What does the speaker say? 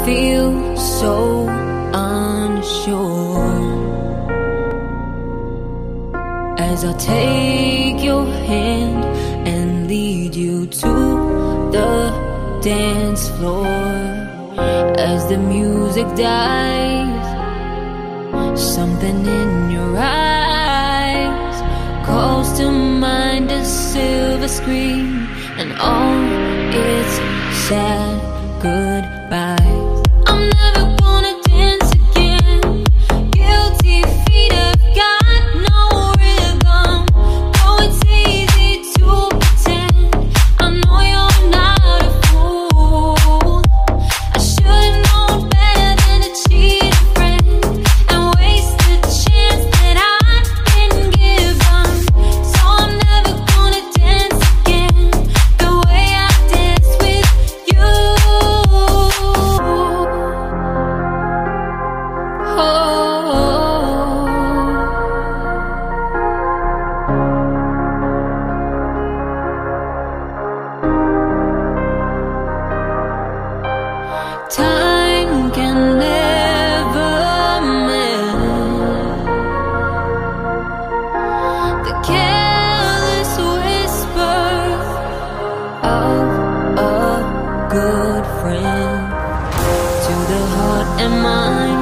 feel so unsure as I take your hand and lead you to the dance floor. As the music dies, something in your eyes calls to mind a silver screen and all its sad goodbyes. I'm never gonna dance again. Guilty feet have got no rhythm. Oh, it's easy to pretend. I know you're not a fool. I should've known better than to cheat a friend and waste the chance that I'd been given. So I'm never gonna dance again the way I danced with you. Time can never mend the careless whisper of a good friend to the heart and mind.